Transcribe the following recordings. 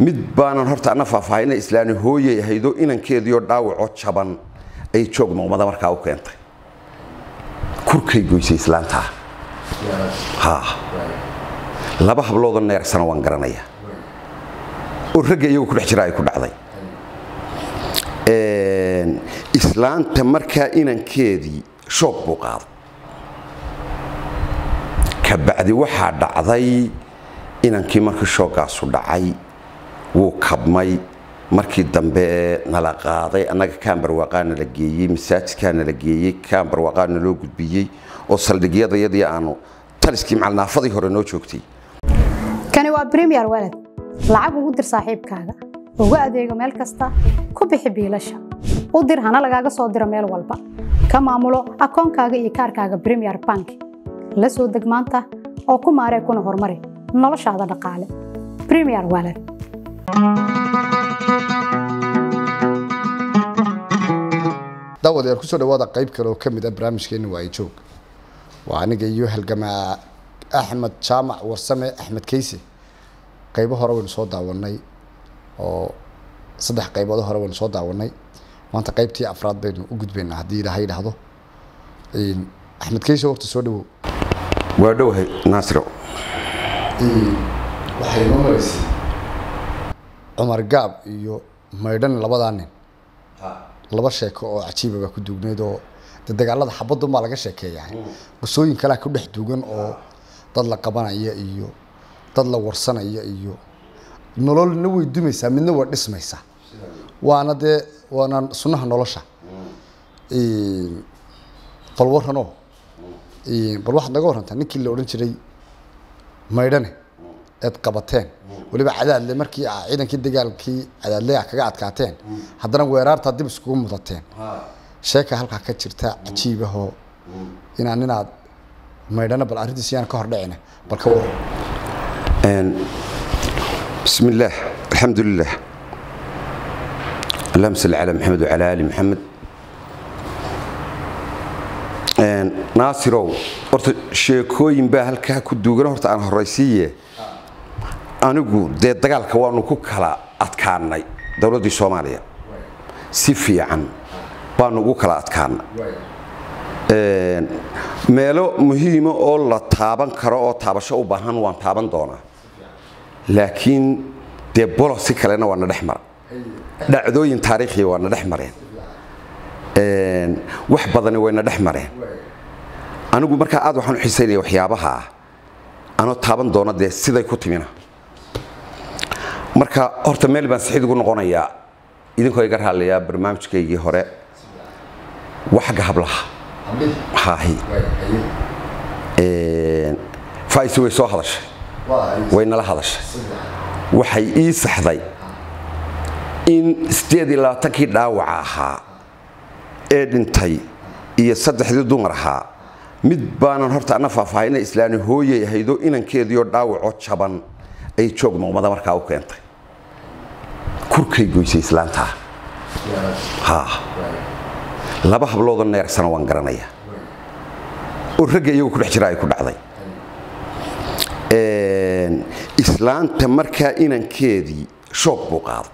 mid baanan horta ana faahfaahinay islaani hooyay haydo inankeediyo dhaawaco jaban ay joog noqmada markaa u keentay kurkay goysay islaanta ha laba hablood oo neersan waan garanaya oo rag iyagu ku dhex jira ay ku dhacday islaanta markaa inankeedii shoog buu qaaday ka bacdi waxaa dhacday inankii markii shoogaasu dhacay wuu kabmay markii dambe nala qaaday annaga kaambar waqaana la geeyey masaajidkaana la geeyey kaambar waqaana loo gudbiyey oo saldhigyadayadii aanu taliskii macalnaafadii hore noo joogtay kani waa Premier Wallet lacag ugu dir saaxiibkaaga ugu adeego meel kasta ku bixi biilasha u dir hana lagaaga soo diro meel walba ka maamulo akoonkaaga iyo kaarkaaga Premier Bank la soo deg maanta oo ku maaree kuna horumari noloshaada dhaqaale Premier Wallet داود يا كسر وضع قريب كلو كم ده برامج كأنه وايجوك وأنا جايو هالجماعة أحمد شامع ورسمة أحمد كيسي قريبه هرب نصاد داوناي أو صدق قريبه ده هرب نصاد داوناي وأنت قريبتي أفراد بينه وجود بينه هدي هاي لهذا أحمد كيسي وقت سودو وادوه ناصر وحي ممرس عمر جاب يو ميدان لبضانين laba sheeko oo cajiib ah ku duugneedo dagaalada xabadu ma laga sheekeeyay qosooyin kala ku dhex duugan oo dad la qabanaya iyo dad la warsanaya iyo nololna way dumaysaa midna waa dhismaysaa waana sunnaha nolosha bal warano bal wax naga waranta ninkii la oran jiray maydane eed qabateen waliba cadaadle markii ciidankii dagaalkii cadaadle kaga adkaateen haddana weerarta dib isku mudateen sheeka halka ka jirta cajiib ah oo inaad maydana bal arintiisa aan ka hor dhicina bal ka war bismillah alhamdulillah اللهم صل على محمد وعلى ال محمد ناصرو horta sheekooyin baa halka ku duugan horta aan horeysiye anigu de dagaalka waanu ku kala adkaanay dawladda Soomaaliya si fiican baanu ugu kala adkaanay meelo muhiim oo la taaban karo oo taabasho u baahan waan taaban doonaa laakiin de policy kalena waa dhaxmar dhacdooyin taariikhi waa dhaxmareen wax badan way dhaxmareen anigu marka aad waxaan xiiseynaa waxyaabaha anoo taaban doona de siday ku timina marka horta meel baan saxiid ugu noqonayaa idinkoo iga raaliyaa barnaamijkeygii hore waxa hablaha haahi faaiso way soo hadashay way nala hadashay waxay ii saxday in 28kii dhaawaca ahaa ee dhintay iyo 3 dumar ahaa mid baanan horta ana faahfaahinay islaani hooyay haydo inankeediyo dhaawaco jaban ay joog noqmada markaa u keentay kurkay goysay islaanta ha laba hablood oo neersan waan garanaya oo rag iyagu ku dhex jira ay ku dhacday islaanta markaa inankeedii shoog buu qaaday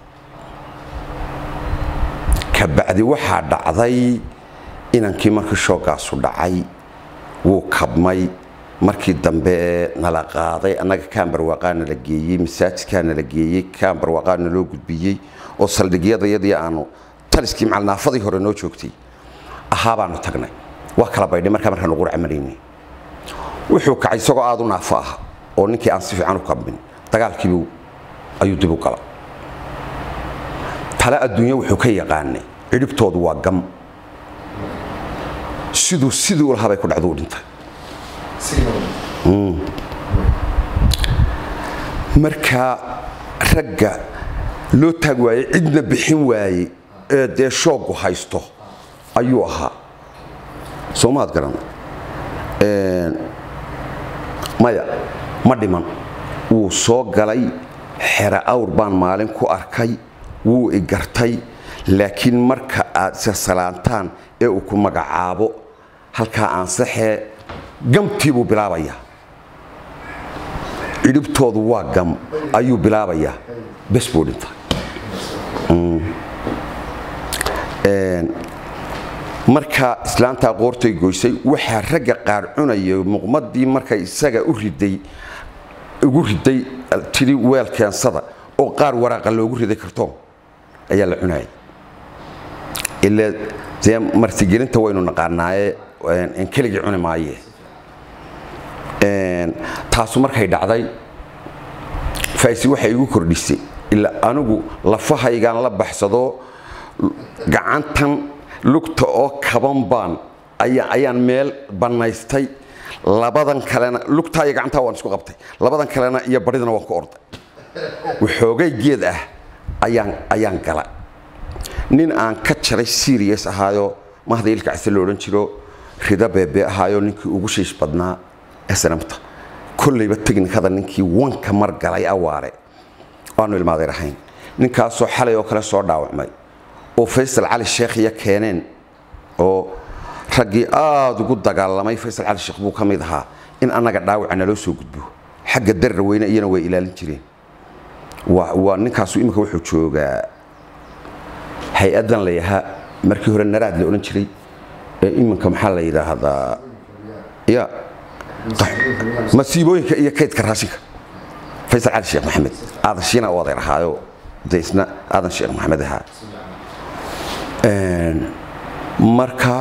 ka bacdi waxaa dhacday inankii markii shoogaasu dhacay wuu kabmay markii dambe nala qaaday annaga kaambar waqaana la geeyey masaajidkaana la geeyey kaambar waqaana loo gudbiyey oo saldhigyadayadii aanu taliskii macalnaafadii hore noo joogtay ahabaanu tagnay waa kala baydhay markaan ugu racmanaynay wuxuu kacay isagoo aad u naafo ah oo ninkii aan si fiican u kabmin dagaalkii ayuu dib u galay tala adduunyo wuxuu ka yaqaanay cidhibtoodu waa gam siduu lahaa bay ku dhacdo dhintay marka ragga loo taag waayay cidna bixin waayay ee de shoogu haysto ayuu ahaa Soomaad garan maya ma dhiman wuu soo galay xera awr baan maalin ku arkay wuu igartay laakiin marka aad salaantaan ee uu ku magacaabo halka aan saxee gamtiibu bilaabaya idibtoodu waa gam ayuu bilaabaya bes buu dhintay marka islaanta qoortay goysay waxa ragga qaar cunay muqmadii markay isaga ugu riday tiri weel keensada oo qaar waraaqa loogu riday kartoon ayaa la cunay ilaa zee martigelinta waynu naqaanaaye in kaliya cuni maaye taasu markay dhacday faaysi waxay igu kordhisay ilaa anigu lafahaygaan la baxsado gacantan lugta oo kaban baan ayaan meel banaystay labadan kalena lugta iyo gacanta waan isku qabtay labadan kalena iyo baridana waan ku orday waxoogay geed ah ayaan gala nin aan ka jaray serious ahaayo mahdaylka casal loo oran jiro rida beebe ahaayo ninkii ugu shiish badnaa SNMta kullayba technicada ninkii wanka mar galay awaare waanu ilmaaday rahayn ninkaas soo xalay oo kale soo dhaawacmay oo Faysal Cali Sheekh ya keeneen oo ragii aad ugu dagaalamay Faysal Cali Sheekh buu kamid ahaa in anaga dhaawacna loo soo gudbo xagga darra weyna iyana way ilaalin jireen waa ninkaas imika wuxuu joogaa hay-adan leeyahay markii hore naraad la oran jiray iminka maxaa la yiraahdaa ya masiibooyinka iyo kaydka raashinka Faysal Cali Sheekh Maxamed aadan shiina oo adeerahaayo deysna aadan Sheekh Maxamed ahaa marka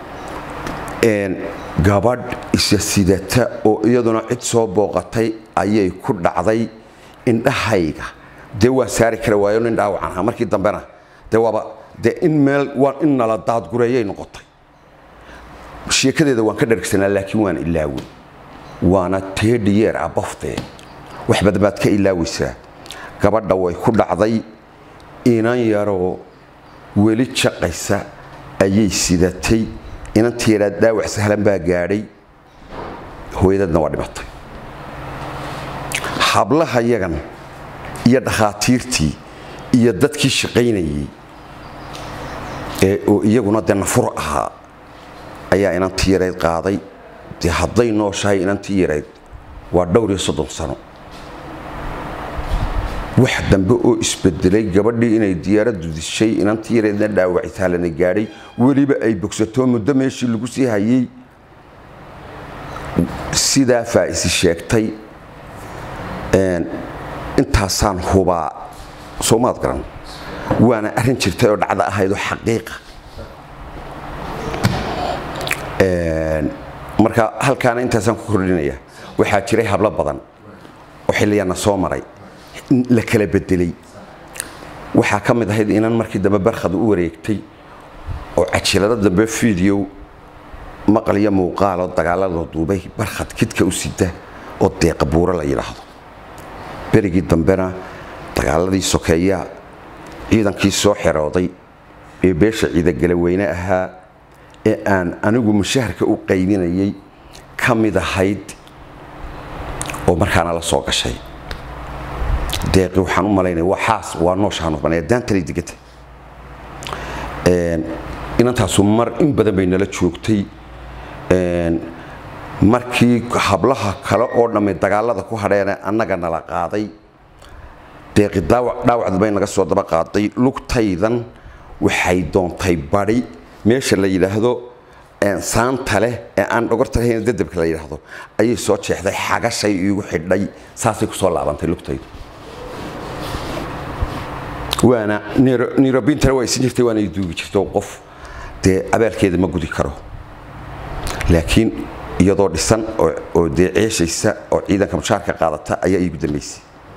gabadh isa sidata oo iyaduna cid soo booqatay ayay ku dhacday indhahayga de waa saari kara waayo nin dhaawacan markii dambena de in meel waan in nala daad gureeyay noqotay sheekadeeda waan ka dhargsanaa laakiin waan ilaaway waana 30 year abafte wax badbaad ka ilaawaysaa gabadha way ku dhacday inan yaro weli shaqaysa ayay sidatay inan tiira daawac sahlan baa gaadhay hooyadna waa dhimatay hablaha yagan iyo dhaqaatiirtii iyo dadkii shaqaynayay oo iyaguna de nafur ahaa ayaa inan tiireed qaaday de hadday nooshahay inan tiireed waa dhowr iyo 30 sano wax dambe oo isbedelay gabadhii inay diyaaradu dishay inan tiireedna dhaawacitaalana gaadhay weliba ay bogsato muddo meeshii lagu sii hayay sidaa faa'isi sheegtay intaasaan hubaa soomaad garan waana arrin jirtay oo dhacda ahayd oo xaqiiqa marka halkaana intaasaan ku kordhinaya waxaa jiray hablo badan oo xilliyana soo maray la kala bedelay waxa ka mid ahayd inaan markii dambe barkhad u wareegtay oo cajilada dambe video maqal iyo muuqaal oo dagaalada duubay barkhad kidka u sida oo deeq buura la yiraahdo berigii dambena dagaaladii sokeeya ciidankii soo xirooday ee beesha ciidan galaweyne ahaa ee aan anigu mushaharka u qaybinayay kamid ahayd oo markaana la soo gashay deeqi waxaan u malaynay waxaas waa nooshaan oo banay daantay digata inantaasu mar in badan bay nala joogtay markii hablaha kale oo dhamay dagaalada ku hadheen annaga nala qaaday deeqi dhaawacd bay naga soo daba qaaday lugtaydan waxay doontay bari meesha la yiraahdo saanta leh ee aan dhogorta lahayn dadabka la yiraahdo ayay soo jeexday xagashay igu xidhay saasay ku soo laabantay lugtaydu وانا نيروبين ترى ويسين جرتي وانا يدوق جرتو قف دي أبالكيد ما قدي كرو لكن يدور لسان أو دي عيش يسا أو إذا كمشاركة قادتها أي يقدر ميسي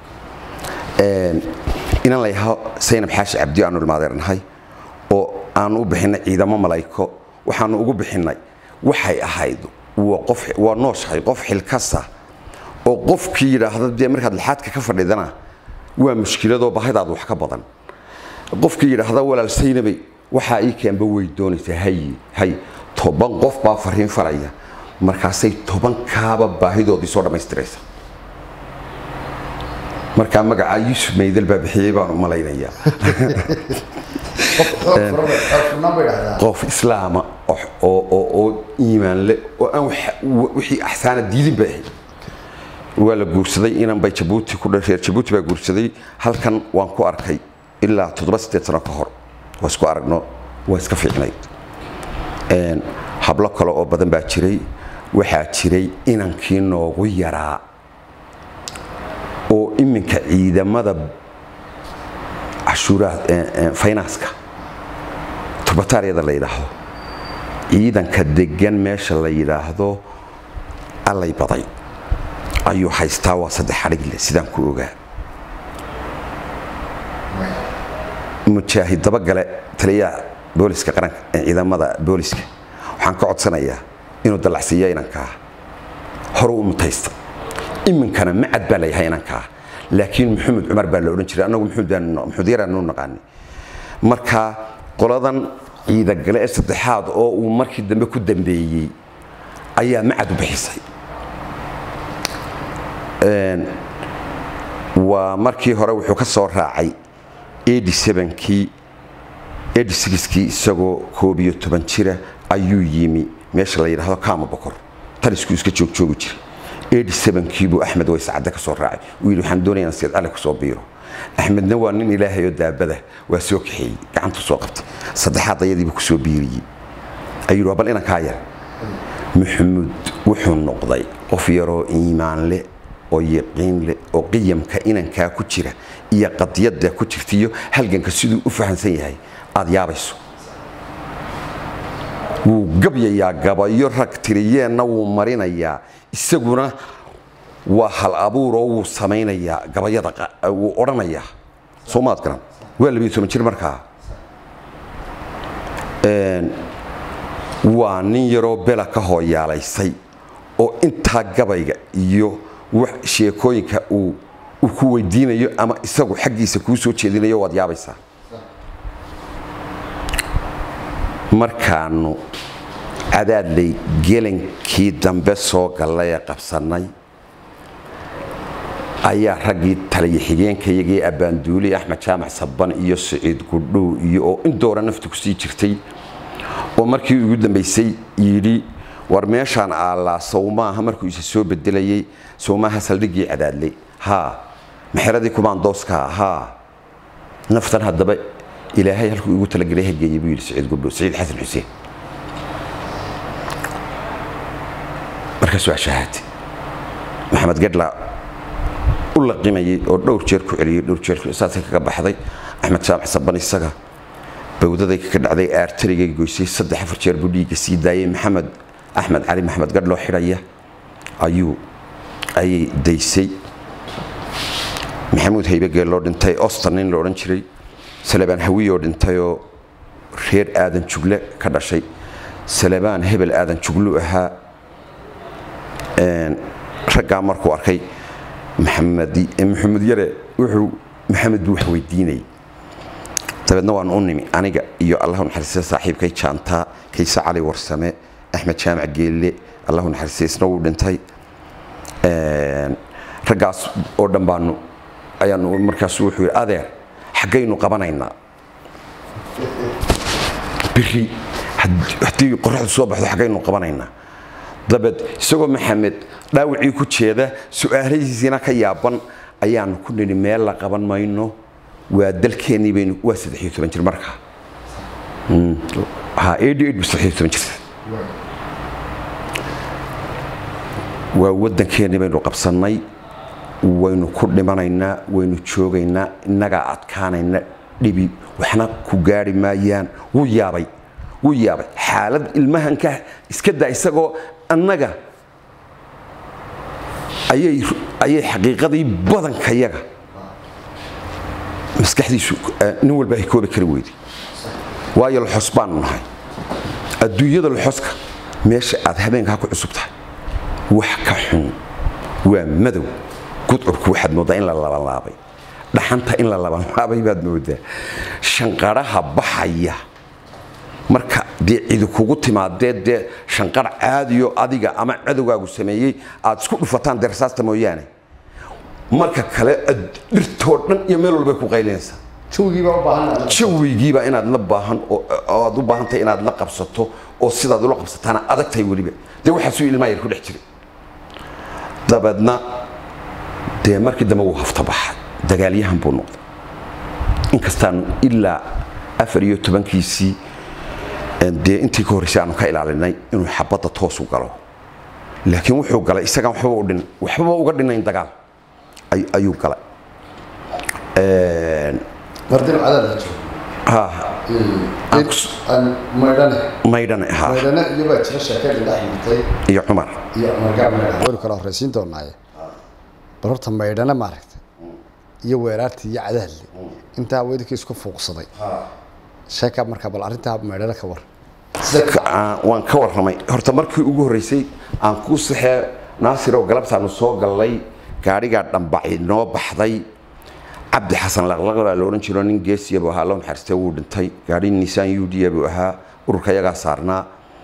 إن الله يها سين بحاش عبدي عنو المادرن هاي أو أنو بحنا إذا ما ملايكو وحنو أقول بحنا وحي أهيدو وقف ونوش هاي قف الكسة وقف كيرا هذا دي أمريكا الحاد كفر لذنا ومشكلة دو بهذا أدو حكا بدن قف كيرا هذا ولا السينبي وحاي كان بوي دوني هاي طبعا قف بافرين فرعية مركزي طبعا كابا باهيدو دي صورة مسترسة مركز مقع يوسف ميدل باب حيبان وملايين قف إسلام أو إيمان له وحي أحسان الدين باهي ولا جورسدي إن بيجبوتي كل شيء جبوتي بجورسدي هل كان وانكو أركي إلا تضبط تسنة كهر واسكو أركنا واسكفي عنيد إن حبلك على أبدا باتشري وحاتشري إن كينو غيرا أو إمك إذا ماذا عشورة فاينانسكا تبتاري هذا اللي يلاحظه إذا كدجن ماش اللي يلاحظه الله يبطي أيو حيستوى صدق رجل سيدان كوجا متشاهد طبقة تليا بوليسك قرن إذا ماذا بوليسك وحنقعد سنة إنه دلع سيانا كا هرو متيست إمن كان معد بالي هينا كا لكن محمد عمر بالورنشري أنا محمد يرى إنه نقاني مركا قلادن إذا جلست الاتحاد أو مركي الدم كدم بيجي أيها معد بحسي ومركي هروح وكسر راعي 87 كي 86 كي سجوا كوبيو تبنشرة أيو يمي ماشي الله يرحمه كام بكر ترى سكوت شو جري 87 كيبو أحمد ويسعد كسر راعي ويلو حمدوني نسيت على كسوبيرو أحمد نوان إن إلهي يدعى بده وسوق حي كعنت سوقت صدحات يدي بكسوبيري أيو ربنا أنا كاير محمد وحن نقضي وفيرو إيمان له ويقين له وقيم كائنا كاكوتشرة هي قد يد كوتشفتيو هل جن كسيدو أفهم سيهاي أضيابيسو وقبل يا قبل يرك تريه نو مرينا يا السجونة وحل أبو رو سمينا يا قبل يدق وأرنا يا سومات كلام ولا بيسو من شر مركها وانيرو بلا كهو يا على السي أو أنت قبل يو وشيكوينك وكوي دينا يو أما السجو حقي سكوسو تشيلنا يو أضيابيسا markaanu cadaadley gelenkii dambe soo galay qabsanay ayaa ragii taliye xigeenkayagii abaanduuli Axmed Jaamac Sabban iyo Saciid Gudhow iyo oo indoora naftu ku sii jirtay oo markii ugu dambeysay yiri war meeshan alla Soomaha markuu isa soo bedelayay Soomaha saldhigii cadaadley ha maxradii kumaandooska ha naftan hadaba إلهي هل يقول لك ليه جايبين سعيد قبله سعيد حسن حسين مركز شهادتي محمد قدلا ولا قيمة أو دور شركة علي دور شركة أساسا كبحضي أحمد جامع صباني السجا بوده ذيك كنا عليه أرتري جوسي صدق حفر شرب لي جسي داي محمد أحمد علي محمد قدلا حرية أيو أي ديسي محمود هيبة قال لورد تاي أصلاً لورد شري سلبان هويو دنتايو خير آدم شغله كذا شيء سلبان هبل آدم شغله ها رجع مركو أركي محمد يرى وحو محمد وحوي ديني طب نوع أنمي أنا جا يو الله نحرسه صاحب كي شانتا كي سعلي ورسمة أحمد شامع جيلي الله نحرسه سنو دنتاي رجع أردن بانو أيانو مركز وحوي أذير حقينو قبناينا بخي حتى قرح الصبح حقينو قبناينا دبد سوق محمد داوعي ku jeeda su'aalahiisina ka yaaban ayaan ku nini meel la qaban mayno waa dalkeeni baynu waa 13 jir marka ha 13 jir waa wadankeeni baynu qabsanay waynu ku dhimanaynaa waynu joogaynaa inaga adkaanayna dhibi waxna ku gaari maayaan wuu yaabay xaalad ilmahanka iska daa isagoo annaga ayay xaqiiqadii badankayaga maskaxdiisu nin walba ay koobi kari weyday waayo la xusbaan nahay adduunyada la xuska meesha aad habeenka ku cusub tahay wax ka xun waa madow gudcurku waxaad moodaa in la labanlaabay dhaxanta in la labanlaabay baad moodaa shanqaraha baxaya marka cid kugu timaadee shanqar caadiyo adiga ama cadowgaagu sameeyay aad isku dhufataan darsaasta mooyaane marka kale dhirtoo dhan iyo meel walba ku qaylinaysa jawigiiba inaad la baahan oo aad u baahantahay inaad la qabsato oo sidaad ula qabsatana adagtay waliba de waxa soo ilmaayir ku dhex jiray dabadna dee markii dambe wuu hafta baxay dagaalyahan buu noqday inkastaan ilaa 14kiisii dee intii ka horreysay aanu ka ilaalinay inuu xabadda toos u galo laakiin wuxuu galay isagaan waxba uga dhinayn dagaal ayuu galay mardin cadaad la joogo maydhane iyo baa jira sheekada dhex martay iyo cumar gaab weli kala horreysiin doonaaye bal horta maydhane maaragtay iyo weeraartii iyo cadaadle intaa weydikii isku fuuqsaday sheeka markaa bal arrintaa maydhane ka war waan ka warramay horta markii ugu horreysay aan ku saxee naasir oo galabtaanu soo gallay gaadhigaa dhambaci noo baxday cabdi xasan laqlaq baa la odhan jiro nin geesiya buu ahaa loo naxariistay wuu dhintay gaadhi nisaan yuudiya buu ahaa ururka yagaa saarnaa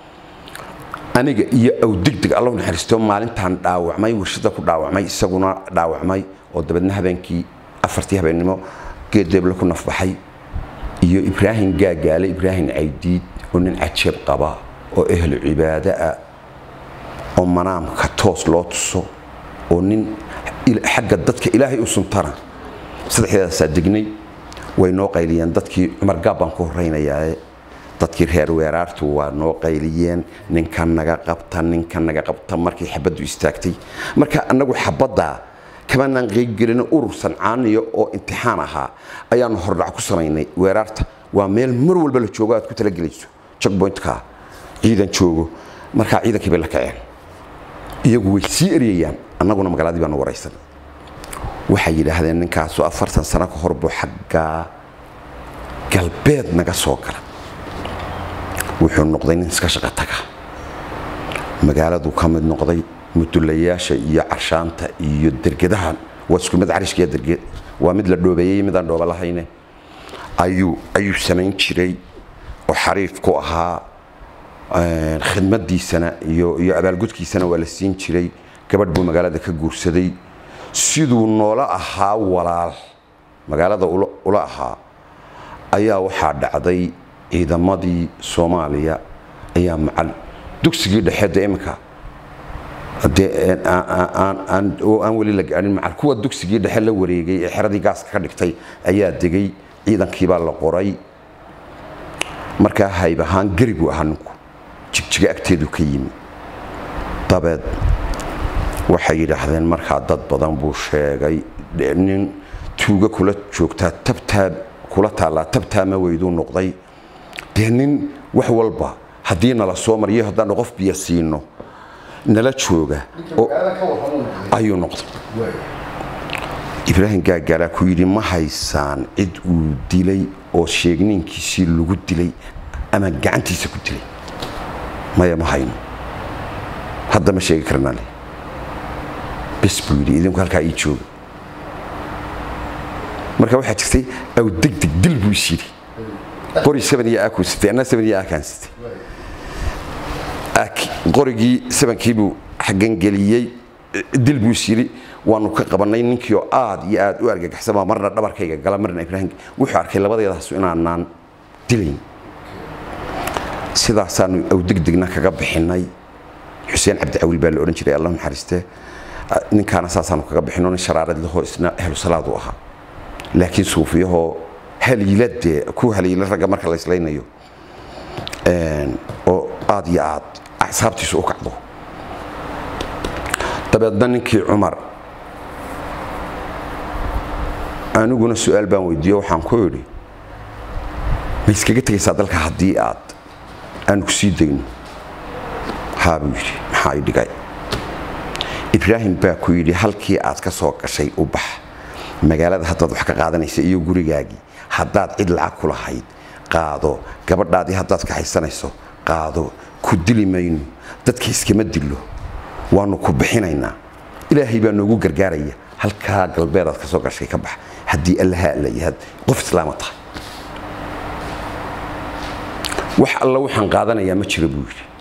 aniga iyo aw degdeg allow naxariisto maalintaan dhaawacmay warshada ku dhaawacmay isaguna dhaawacmay oo dabeedna habeenkii 4tii habeennimo geedeebla ku nafbaxay iyo ibraahim gaagaale ibraahim caydiid oo nin cajeeb qaba oo ehlu cibaado ah oo manaamka toos loo tuso oo nin xagga dadka ilaahay u suntana saddexdaas degnay way noo qayliyeen dadkii Cumar Gaab baan ku horeynayaa dadkii reer weeraartu waa noo qayliyeen ninkan naga qabta markii xabadu istaagtay marka anagu xabada kamaan qeybgelin urur sancaaniyo oo imtixaan ahaa ayaan hordhac ku sameynay weeraarta waa meel mar walba la joogo aad ku tala gelayso checkpoint-ka ciidan joogo marka ciidankii bay la kaceen iyagu way sii eriyayaan annaguna magaaladii baan waraysan waxay yiraahdeen ninkaas 40 sano ka hor buu xagga galbeed naga soo galay wuxuu noqday nin iska shaqo taga magaaladu ka mid noqday mudulayaasha iyo carshaanta iyo dergadahan wasku mid carishkiya derged waa mid la dhoobeeyay mid aan dhooba lahayne ayuu samayn jiray oo xariif ku ahaa khidmadiisana iyo abaalgudkiisana waa la siin jiray gabadh buu magaalada ka guursaday siduu noola ahaa walaal magaalada ula ahaa ayaa waxaa dhacday ciidamadii Soomaaliya ayaa macal dugsigii dhexe imka aan wali la gaarin macal kuwa dugsigii dhexe la wareegay ee xeradii gaaska ka dhigtay ayaa degay ciidankii baa la qoray marka hayb ahaan garib u ahanku jigjiga agteedu ka yimi dabeed waxay yiraahdeen marka dad badan buu sheegay nin tuuga kula joogta tabtaab kula taala tabtaama weyduu noqday nin wax walba hadii nala soo mariyo hadaan qof biyo siino nala jooga ayuu noqday ibraahim gaagaala ku yiri ma haysaan cid uu dilay oo sheegninkiisii lagu dilay ama gacantiisa ku dilay maya ma hayno hadda ma sheegi karnaa bes buu yiri idinku halkaa ii jooga marka waxaa jirtay aw degdeg dil buu yiri qori 7 aku sitay ana 7 akan sitay qorigii 7kii buu xagan galiyay dil buu yiri waanu ka qabanay ninkii oo aad iyo aad u argagaxsama marna dhabarkayga gala marna ibraahim wuxuu arkay labadeedaas inaanaan dilayn sidaasaanu aw degdegna kaga bixinay xuseen cabdi awil baa la oran jiray allah naxariiste ninkaana saasaanu kaga bixinay sharaarad laho isna ahlu salaadu ahaa laakiin suufiyaho haliilade ku haliila raga marka la islaynayo oo aad iyo aad asxaabtiisu u kacdo dabeedna ninkii Cumar aniguna su'aal baan weydiiyay waxaan ku yiri ma iskaga tagaysaa dalka haddii aad aan ku sii degno haabiri maxaa i dhigay ibraahim baa ku yiri halkii aad ka soo gashay u bax magaalada haddaad wax ka qaadanaysa iyo gurigaagii haddaad cid lacag ku lahayd qaado gabadhaadii haddaad ka haysanayso qaado ku dili mayno dadka iskama dilo waanu ku bixinaynaa ilaahay baa noogu gargaaraya halkaa galbeedaad ka soo gashay ka bax haddii allaha la yahay qof islaamata wax alla waxaan qaadanayaa ma jiro buu yiri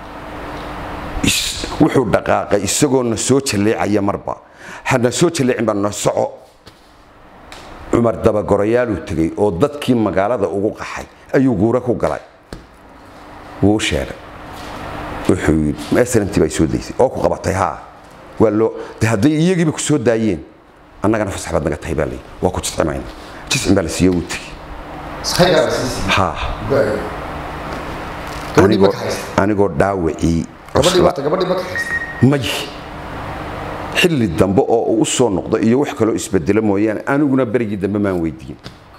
wuxuu dhaqaaqay isagoo na soo jaleecaya marba hana soo jaleecin baan na soco Cumar daba gorayaal u tagay oo dadkii magaalada ugu qaxay ayuu guura ku galay wuu sheegay wuxuu ma sarantii bay soo deysay oo ku qabatay ha wallo haday iyagiiba ku soo daayeen annagana fasax baad naga tahay baa lay waa ku jiscimayna jiscin baa la siiyo uu tagi ha anigoo dhaawacii gabadhii ma ka haystay may xilli dambe oo uu soo noqdo iyo wax kale oo isbedelo mooyaan aniguna berigii dambe maan weydiin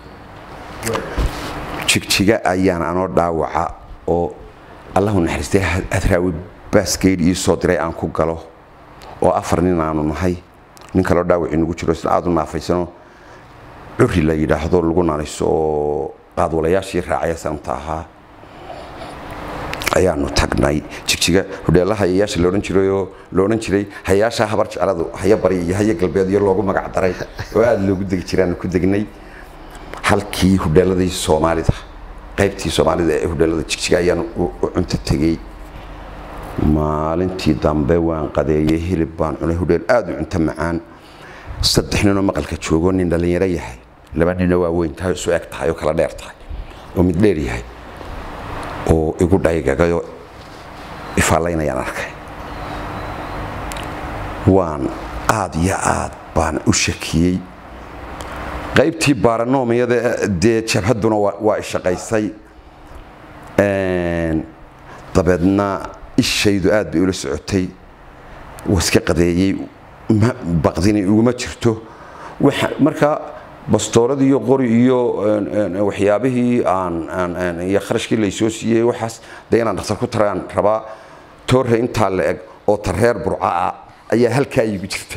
jigjiga ayaan anoo dhaawaca oo Allahu naxariistay adraawi baaskeed ii soo diray aan ku galo oo 4 nin aanu nahay nin kale dhaawac inagu jiro isla aad u naafaysano curri la yiraahdo lagu naanayso oo qaadwalayaashii raacaya santa ahaa ayaanu tagnay jigjiga hudheelaha hayaasha loo oran jiray hayaasha habar jecladu haya bari iyo haya galbeed iyo loogu magac daray oo aad loogu degi jiraan ku degnay halkii hudheeladii Soomaalida qaybtii Soomaalida ee hudheelada jigjiga ayaan u cunto tagay maalintii dambe waan qadeeyay hilib baan cunay hudheel aad u cunto macaan 3 nin oo maqalka joogo nin dhalinyaro yahay 2 nin oo waaweyn tahay soo eg tahay oo kala dheer tahay oo mid dheer yahay oo igu dhaygagayo ifaalaynayan arkay waan aad iyo aad baan u shakiyay qaybtii baaranomiyada dee jabhaduna waa shaqaysay dabeedna ishaydu aad bay ula socotay waska qadeeyay baqdini uguma jirto marka bastoorada iyo qori iyo waxyaabihii aan iyo kharashkii la soo siiyay waxaas deena dhakhtar ku taraan raba toorre inta la eg oo tareer burcaa ayaa halka igu jirta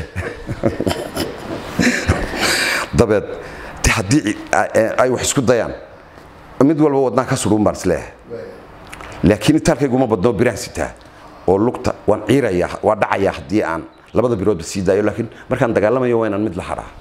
dabeed hadii ay wax isku dayaan mid walba wadnaan ka surun baan isleeyahay laakiin talkaygu ma badno biraan sitaa oo lugta waan ciiraya waa dhacaya hadii aan labada birood sii daayo laakiin markaan dagaalamayo waa inaan mid la haraa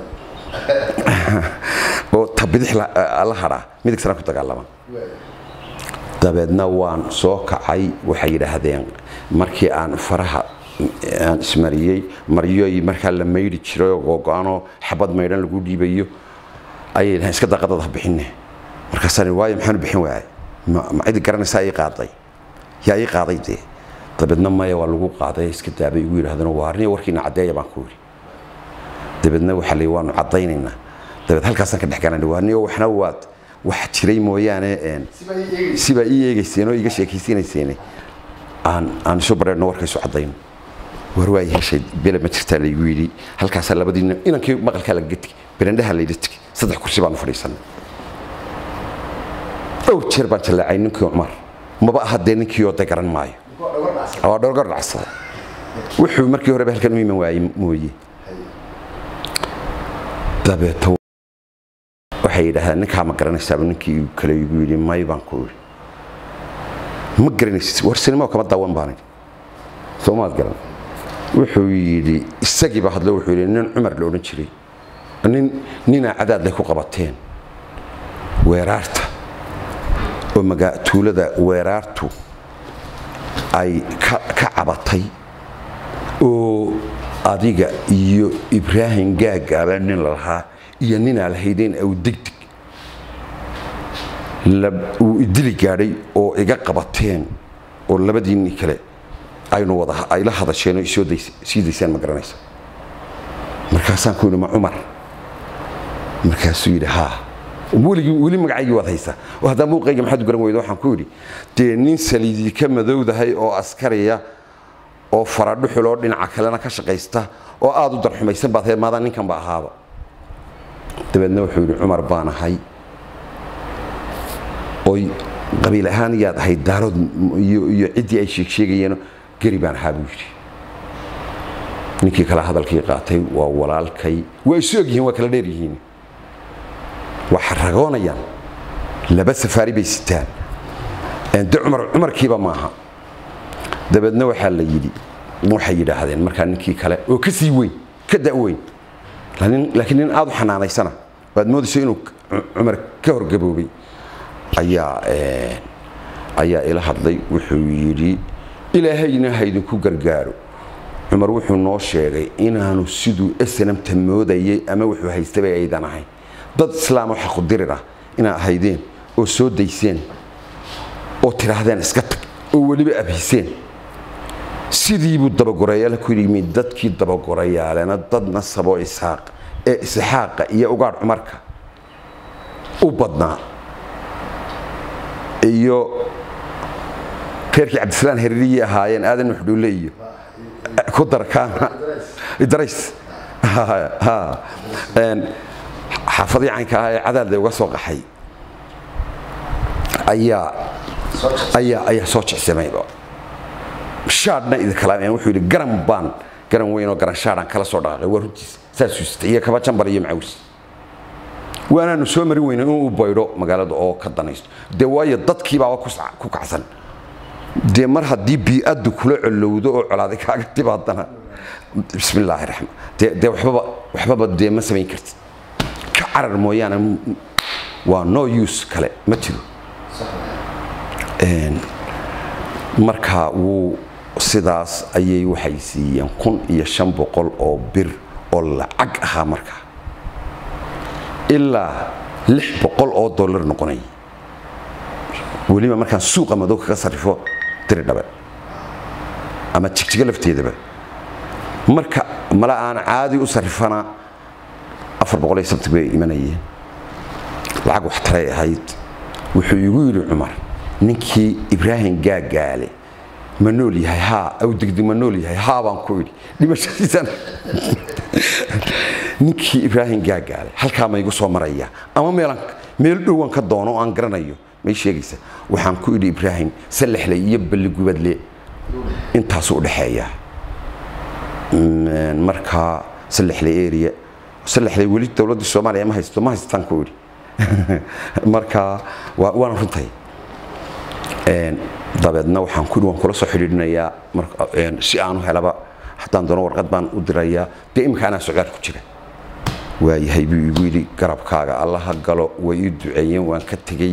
oo tabidix la haraa midig sana ku dagaalaman dabeedna waan soo kacay waxay yiraahdeen markii aan faraha aan ismariyay mariyay marka la meeyri jiray oo go'aano xabad meeyran lagu dhiibayo ayay iska daqadada bixinay marka sani waay maxaan bixin waay ma cid garanaysa ay qaaday yaa ay qaaday dabeedna maya waa lagu qaaday iska daabay ugu yiraahdeen waarniyo warkiina cadeeya baan ku yiri dabeedna waxa la waanu cadeynayna dabeed halkaas ka dhaxganay waarniyo waxna waad wax jiray mooyaane siba iyeegayseen oo iga sheekaysiinayseen aan soo bareerno warkaysu cadeyn warwaay heshay bela ma jirtaa la igu yiri halkaas labadiina inankii maqalka la gati berendhaha la yidhi 3 kursi baan fadhiisanay oo jeer baan talaacay ninkii Umar maba ahadeen ninkii oo dagaran maayo oo dhorgor dhacsaday wuxuu markii hore halkan u iman waayay mooyee dabeeto waxay yidhaahdeen ninkaa ma garanaysaa ninkii kale igu yidhi may baan ku yidhi ma garanaysid warsinimo kama daawan baan Soomaad garan wuxuu yidhi isagiiba hadlo wuxuu yidhi nin Umar la oran jiray nina cadaad leh ku qabateen weeraarta oo magaalada weeraartu ay ka cabatay oo adiga iyo Ibrahim Gaagaale nin lahaa iyo nin alhaydeen oo degdeg uu idili gaaray oo iga qabateen oo labadiin kale aynu wada ay la hadasheen oo siidaysan ma garanaysa markaasaan ku yiri Umar markaasuu yiri ha weli magacaygi wad haysa oo hada muuqayga maxad garan weydo waxaan ku yiri tii nin saliidi ka madowdahay oo askariya oo faradhu xulo dhinaca kalena ka shaqeysta oo aad u darxumaysan baad heemaada ninkan ba ahaaba dabeedna wuxuu yiri Umar baan ahay oo qabiil ahaan yaad ahay daarad iyo cidii ay sheegayeen gari baan ahaa buu yiri ninkii kala hadalkii qaatay waa walaalkay way soo yihiin waa kala dheer yihiin waxa ragoonayaan laba safaari bay sitaan inta Umar kiiba maaha dabeedna waxa la yiri waxay yiraahdeen marka ninkii kale oo ka sii weyn ka daaweyn laakiin in aad u xanaanaysana baad moodayso inuu Umar ka horgaboobay ayaa ila hadlay wuxuu yiri ilaahayna haydin ku gargaaro Umar wuxuu noo sheegay inaanu siduu SNM tamoodayay ama wuxuu haystay aydan ahayn dad islaam waxa ku dirira ina ahaydeen oo soo dayseen oo tiraahdeen iska tag oo waliba abhiseen sidii buu dabagorayaal ku yimid dadkii dabagorayaaleena dad nasabo isaaq إسحاق يا أوجار عمرك وبدنا إيو كيركي عبد السلام هرية هاين آدم محدولية كدر كان إدريس ها حافظي عنك هاي عدد وسوق حي أي صوت سمعي بقى شارنا إذا كلام يعني وحول جرم بان جرم وينو جرم شارن كلا صوت راقي ورجيس ساسوست هي كمان جنبري معوس وأنا نسومري وينو وبيرو مقالة أو كدنيس دوايا ضد كيبا وكوك عسل دي مرة دي بيأدو كل علودو على ذيك حاجة تبعتنا بسم الله الرحمن دي وحبابة دي ما سمين كرت كعرر مويانا ونو يوس كله ما تلو marka uu sidaas ayay waxay siiyeen 1500 oo bir oo lacag ah marka ilaa 600 oo dollar noqonay waliba markaan suuqa madow ka sarifo tiridaba ama jigjiga lafteedaba marka mala aan caadi u sarifana 470 bay imanayeen lacag wax taray ahayd wuxuu igu yiri Umar ninkii Ibrahim gaagaale manoli yahay ha aw digdi manoli yahay ha baan ku yiri dhimashadiisan ninkii Ibrahim gaagaale halka ma igu soo maraya ama meel dhawaan ka doono aan garanayo ma sheegaysa waxaan ku yiri Ibrahim salaxlay iyo balgubadle intaas u dhaxeeya marka salaxlay area salaxlay wali dawladda Soomaaliya ma haystaan ku yiri marka waan runtay dabeedna waxaan ku kula soo xiriirinayaa marka si aanu helaba haddaan doono warqad baan u dirayaa imka ana su'aal ku jira waayahay buu igu yiri garabkaaga Allah ha galo way ii duceeyeen waan ka tagay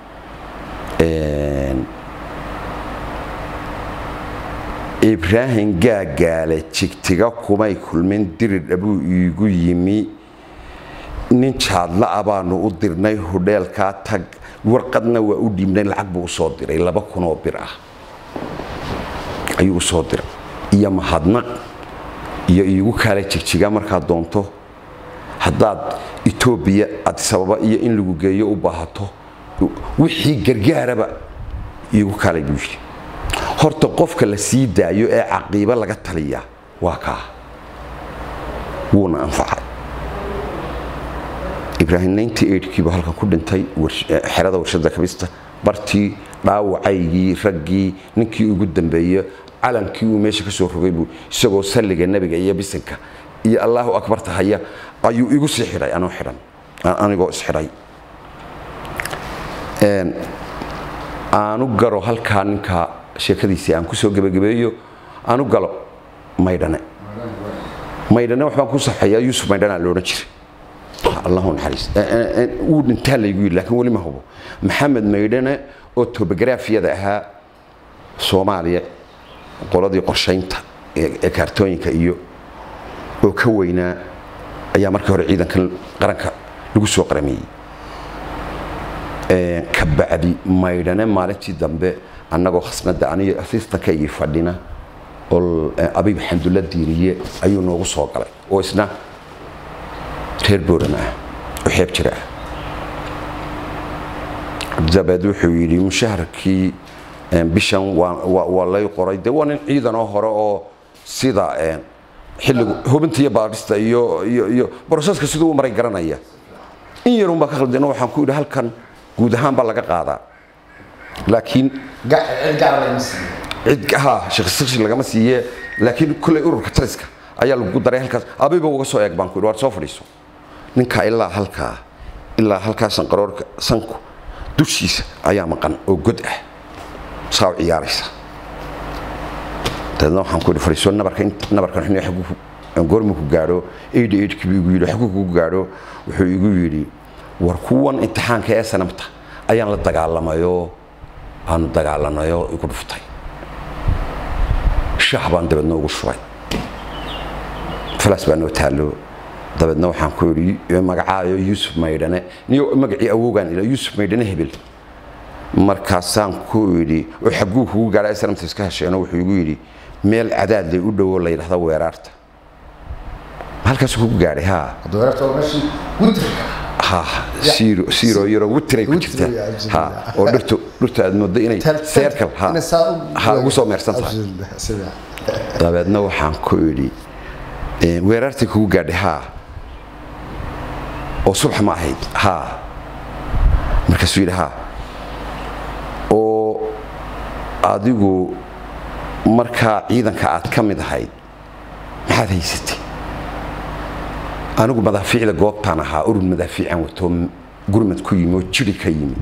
Ibrahim gaagaale jigtiga kumay kulmin dirid abuu igu yimi nin jaadla abaanu u dirnay hoteelka tag warqadna waa u dhiibnay lacag buu soo diray 200 oo bir ah ayuu soo diray iyo mahadnaq iyo igu kale jigjiga marka doonto hadaad Ethiopia Addis Ababa iyo in lagu geeyo u baahato wixii gargaaraba igu kale buushi horta qofka la sii daayo ee caqiiba laga taliya waa ka wuuna anfacay Ibrahim 98 kiiba halkan ku dhintay xerada warshada kabista bartii dhaawacaygi ragii ninkii ugu dambeeyay calankii uu meesha ka soo rogay buu isagoo salliga nabiga iyo bisanka iyo Allahu akbar tahaya ayuu igu sii xiray anoo xiran anigoo isxiray aanu garo halka ninka sheekadiisii aan ku soo gabagabeeyo aanu galo maydane waxaan ku saxayaa Yusuf Maydana loo oran jiray اللهم حريص ودنتال يقول لكن ولي ما هو محمد ميدانه اوتوبيوغرافيا دها Soomaaliya qoladii qorshaynta ee kartooyinka iyo oo ka weyna ayaa markii hore ciidankan qaranka lagu soo qaramiyay ka bacdi Maydane maalintii dambe annagoo khasnada aniga assistant ka fadhina oo Abiib Xamdulla Diiriye ayuu noogu soo galay oo isna reer boorama وحيب جرا زبادو حويلي مشهركي بيشان والله يقرأ دوان عيدا نهار أو سيدا حلو هو بنتي بارستا يو برصاص كسيدو مري جرانية إن يروم بخل دينه وحنقول هل كان جودهان بلغ قاعدة لكن ها شخص لقى مسيه لكن كل يورو كترسك أيال جودره هل كاس أبي بوجسوا يك بانكور وارسوفريسو ninka ilaa halka sanqaroorka sanku dushiisa ayaa maqan oo god ah saaw ciyaaraysa dadna waxaan ku fariiso nabarkan xun xagu goormu ku gaaro 88 kibigu yiri xagu ku gaaro wuxuu igu yiri war kuwan imtixaanka ee sanamta ayaan la dagaalanayo igu dhuftay shahbaan dabadna ugu shubay falas baan oo taalo dabadna waxaan ku yiri magacaayo Yusuf Maydane niyo magacii awoogan ila Yusuf Maydane hebel markaasaan ku yiri xagu ku gaaray sanamta iska hesheeno wuxuu igu yiri meel cadaad leh u dhow la yiraahdo weerarta halkaas ku gaadhay ha doorto meeshii gudirka ha siro yaro witray ku jirta ha oo dhirta aad moodo inay circle ha ugu soo meersan tahay dabeedna waxaan ku yiri weerartii ku gaadhay ha oo subax ma ahayd ha markaas yiri ha oo adigu marka ciidanka aad ka mid ahayd maxaad haysatay anigu madaafiicda goobtaan ahaa urur madaafiican wato gurmad ku yimi oo jiri ka yimi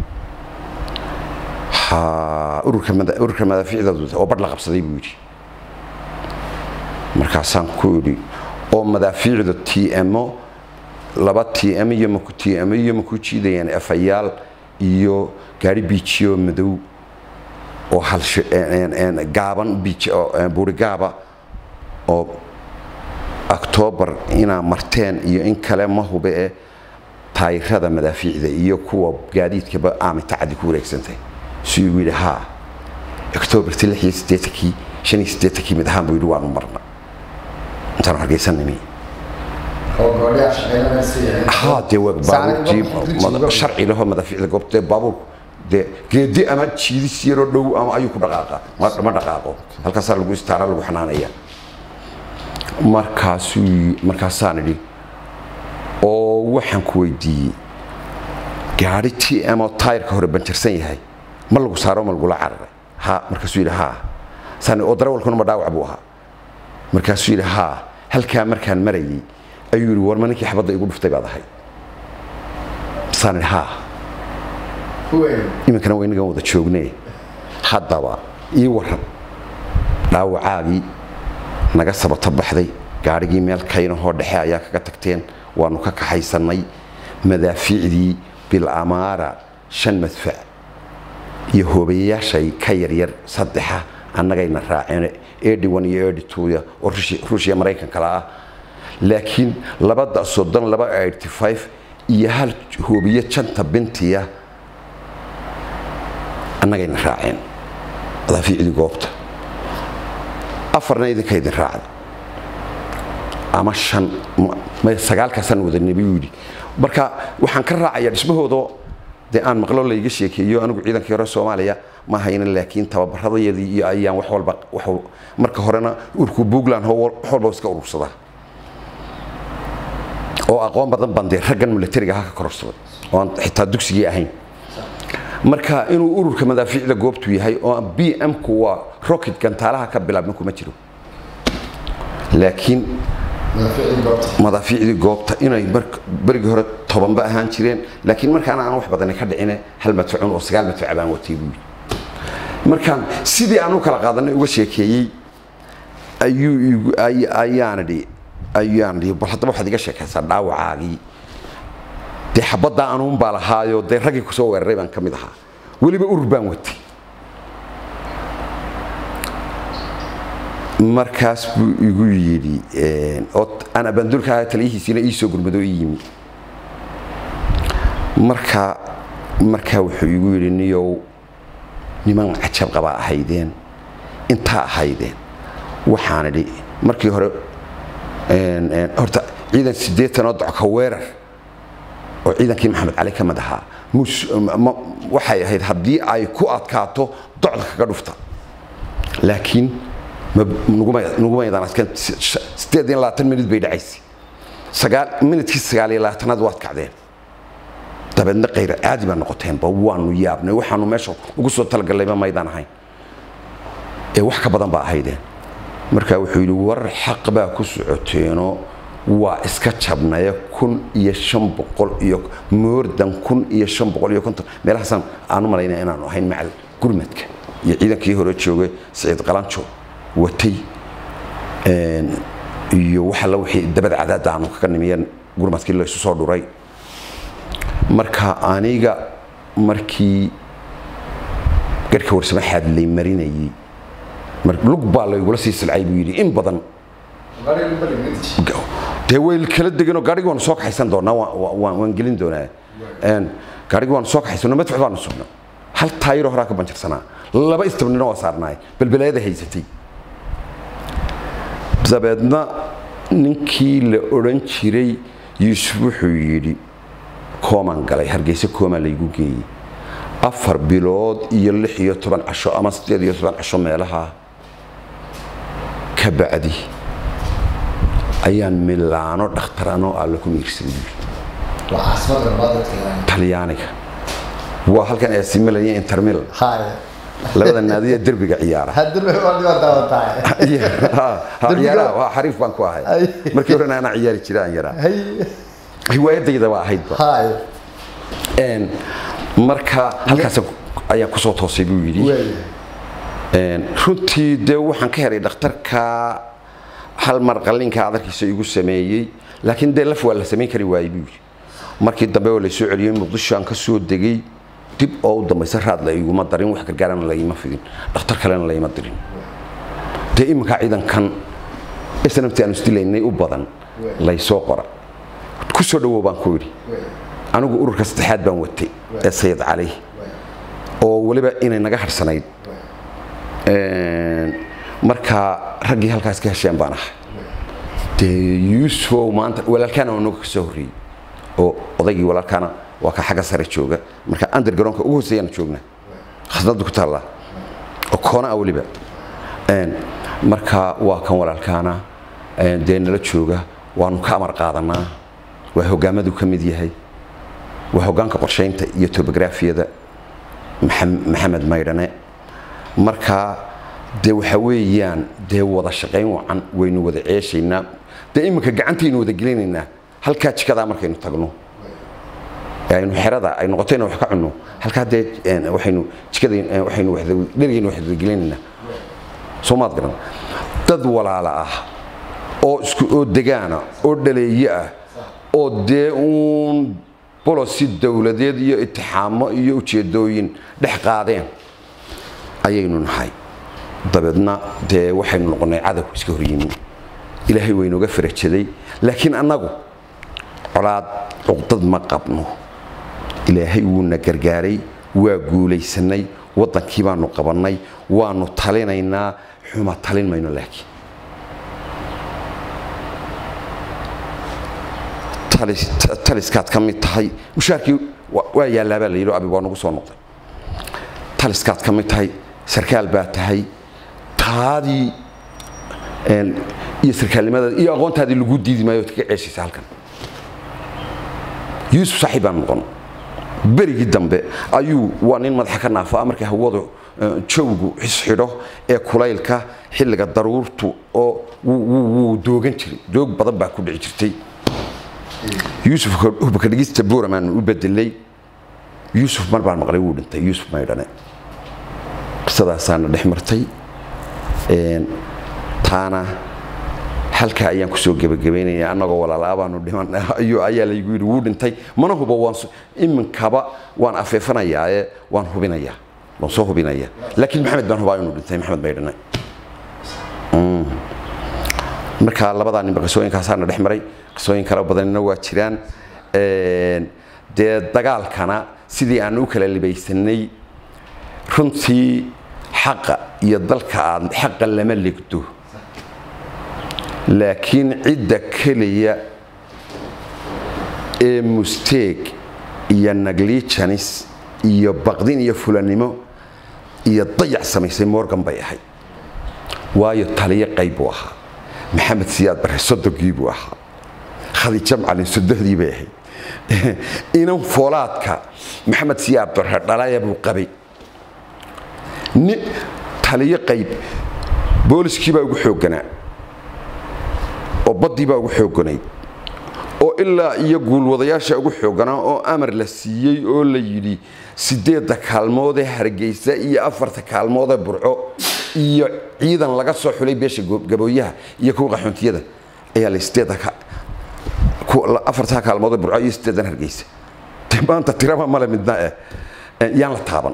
ururka madaafiicda oo badh la qabsaday buu yidhi markaasaan ku yidhi oo madaafiicda TMO laba TM iyo maku jiidayaan afayaal iyo gaari biijiyo madow oo hal gaaban biij oo buuri gaaba oo October ina marteen iyo in kale ma hube taayirada madaafiicda iyo kuwa gaadiidkaba aamay tacadi ku wareegsantay si uu yiri ha October 68 mid ahaan buu yiri waan marna intaan hargeysanimi oo go'aaya shaqeynaysa ha de waa baabuur sharci laho madaafiicda goobta baabuur de geedi ama jiidis yaro dhow ama ayuu ku dhaqaaqa ma dhaqaaqo halkaas lagu istaara lagu xanaanaya markaasaan idhi oo waxaan ku weydiiyey gaari TM oo taayirka hore banjarsan yahay ma lagu saaro ma lagu la cararay ha markaasuu yidhi ha saan oo darawalkuna ma dhaawac buu ahaa markaasuu yidhi ha halkaa markaan marayay ayuu yidhi war ma ninkii xabadda igu dhuftay baad ahay saan idhi ha iminkana waynagan wada joognee haddaba ii waran dhaawacaagii naga sabata baxday gaarigii meel kaynahoo dhexe ayaa kaga tagteen waanu ka kaxaysanay madaafiicdii bil amaara 5 madfac iyo hoobayaashay ka yaryar saddexa annagayna raaceen 81 iyo 82 oo Ruushia Mareykanka kala ah laakiin labada soddon 85 iyo hal hoobiye janta bintiya annagayna raaceen madaafiicdii goobta afarna idinka idin raacda ama shan ma sagaalka san wada nabiyudi marka waxaan ka raacayaa dhismahooda de aan maqlo la iga sheekeeyo anigu ciidankii hore Soomaaliya ma hayna laakiin tababaradayadii iyo ayaan wax walba marka horena urku Puntland wax walba iska urursada oo aqoon badan baan raggan militariga ka kororsaday oo xitaa dugsiga ahayn marka inuu ururka madaafiicda goobtu yahay oo BM ku waa rocket gantaalaha ka bilaabna kuma jiro laakiin madaafiicda goobta inay barigi hore tobanba ahaan jireen laakiin markaan aan wax badan ka dhicin hal madfuuc oo 9 madfuuc baan watay buu markaan sidii aan u kala qaadanay uga sheekeeyay ayaan bal hadaba waxaad iga sheekaysaa dhaawacaagii de xabada aanun baa lahaayo de ragii ku soo weeraray baan kamid ahaa waliba urur baan watay markaas buu igu yiri oo ana bandulka taliyihiisina ii soo gurmado yimi marka wuxuu igu yiri niyow niman cajab qaba ahaydeen inta ahaydeen waxaan idhi markii hore horta ciidan 8 oo docka weerar oo ciidankii Maxamed Cali ka madaxa waxay ahayd hadii ay ku adkaato docda kaga dhufta laakiin nuguma yadaan askan 28 minute bay dhacaysay 9 minute 29 waad kacdeen dabeedna qeyr caadi baan noqoteen ba waanu yaabnay waxaanu meesha ugu soo talagalay ma maydaan ahayn ee wax ka badan baa ahaydeen marka wuxuu yiri war xaq baa ku socoteeno waa iska jabnaya 1500 iyo moordan 1550 meelahaas aanu malaynaa inaanu ahayn macal gurmadka iyo ciidankii hore joogay Saciid Qalanjo watay iyo waxa la wixii dabad cadaad aanu ka nimiyeen gurmadkii la isu soo dhuray marka aniga markii garka warsama xadlay marinayay lug baa la igula sii silcay buu yiri in badan de weel kala deganoo gaariga waan soo kaxaysan doonaa waan gelin doonaa gaariga waan soo kaxaysan madfac baan sugnaa hal taayiro hore ka banjarsanaa laba istabnino waa saarnaay balbalaayada haysatay dabeedna ninkii la odhan jiray yuusuf wuxuu yidhi koomaan galay hargeysa koomaa laygu geeyey 4 bilood iyo 16 casho ama 18 casho meelaha ka bacdi ayaan Milaano dhakhtarano alla ku miirsaday talyaaniga waa halkan ay simelayeen Inter Milan labada naadiga derbiga ciyaara hadda waa daawataay ciyaara waa xariif baan ku ahay markii hore ana ciyaari jiraan yara hiwaayadayda waa ahayd marka halkaas ayaan ku soo toosay buu yiri runtii de waxaan ka helay dhakhtarka hal mar qalinka adarkiisa igu sameeyay laakiin de laf waa la sameyn kari waayay buu markii dambe oo la soo celiyay Muqdisho aan ka soo degay dib oo dambaysa raad la iguma darin wax gargaaran la ima fidin dhakhtar kalena la ima dirin de imka ciidankan isnabti aan istilaynay u badan la soo qora ku soo dhawo baan ku yiri anigu ururka saddexaad baan watay ee Sayid Cali oo waliba inay naga harsanayd marka ragii halkaas ka hesheen baan ahay de Yuusuf maanta walaalkana oo ka soo horiyay oo odaygii walaalkana waa ka xaga sare jooga marka undergroundka ugu hooseeyana joogna khasnadu ku taala oo koona waliba marka waa kan walaalkana deena la jooga waanu ka amar qaadanaa waa hogaamadu ka mid yahay waa hogaanka qorsheynta iyo topografiyada maxamed maydhane marka de waxa weeyaan de wada shaqeyn wacan waynu wada ceeshaynaa de imika gacanteenu wada gelinaynaa halka jikada markaynu tagno aynu xirada ay noqotayna wax ka cunno halka de waxaynu jikada waxaynu wada dhiriyeen wax wada gelinaynaa Soomaad garan dad walaala ah oo isku oo degaana oo dhaleeyo ah oo de policy dawladeed iyo itixaamo iyo ujeedooyin dhex qaadeen ayaynu nahay dabadna de waxaynu noqonay cadow iska horiyeen ilaahay way nooga farajaday laakiin anagu colaad uqdad ma qabno ilaahay wuu na gargaaray waa guulaysanay wadankii baanu qabanay waanu talinaynaa xuma talin mayno laakiin taliskaad ka mid tahay mushaarkii waa yaalaaba la yiri abi waa nagu soo noqday taliskaad ka mid tahay sarkaal baa tahay taadi iyo sarkaalnimada iyo aqoontaadii lagu diidi maayo ka ceeshaysa halkan Yuusuf saaxiibaan noqon berigi dambe ayuu waa nin madax ka naafa markii hawadu jawgu xidho ee kulaylka xilliga daruurtu oo wuu doogan jiray doog badan baa ku dhici jirtay Yuusuf ka dhigista Buuraman u bedelay Yuusuf mar baan maqlay wuu dhintay Yuusuf Maydhane qisadaasana dhex martay taana halka ayaan ku soo gabagabeynaya anagoo walaalaabaan u dhiman ayaa la igu yiri wuu dhintay mana hubo waan iminkaba waan afeefanayaa waan hubinayaa waan soo hubinayaa laakiin maxamed baan hubaa inuu dhintay maxamed Maydhane marka labada nin qisooyinkaasana dhex maray qisooyin kala badanna waa jiraan de dagaalkana sidii aan u kala libaysanay runtii xaqa iyo dalka aan xaqa lama ligdo laakiin cidda kaliya ee mistake iyo negligence iyo baqdin iyo fulanimo iyo dayac samaysay Morgan bay ahay waayo taliye qayb u ahaa maxamed siyaad bare sodogii buu ahaa khadija macalin sodohdii bay ahay inuu foolaadka maxamed siyaad bare dhalaya buu qabay ni taliye qayb booliskii baa ugu xooganaa oo badii baa ugu xooganay oo ilaa iyo guulwadayaasha ugu xooganaa oo amar la siiyay oo la yiri 8 kaalmood ee Hargeysa iyo 4 kaalmood ee Burco iyo ciidan laga soo xulay beesha gabooyaha iyo kuwa qaxoontiyada ayaa la 8 kaalmood ee Burco iyo 8 Hargeysa maanta tiraba mala midna yaan la taaban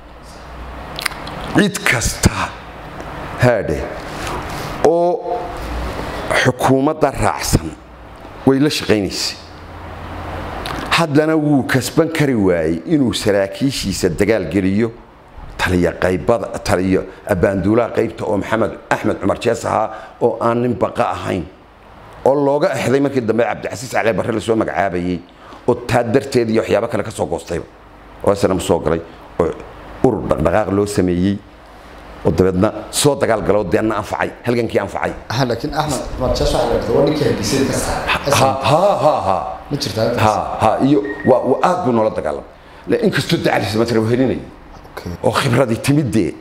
cid kasta haade oo xukuumadda raacsan way la shaqeynaysaa haddana wuu kasban kari waayay inuu saraakiishiisa dagaal geliyo taliya qaybada taliya abaanduulaha qaybta oo maxamed axmed cumar jees ahaa oo aan nin baqa ahayn oo looga axday markii dambe Cabdicasiis Cali Barre la soo magacaabayay oo taadarteed iyo waxyaabo kale ka soo goostay oo sanam soo galay oo urur dhaqdhaqaaq loo sameeyay oo dabeedna soo dagaal galo deena anfacay halgankii anfacay laakiin Ahmed ma tashax waa ninkii hadisay ka ha ma jirtaa ha iyo waa aad buu noola dagaalam la in kasto dacalisa ma tira wehelinay oo khibradii timidee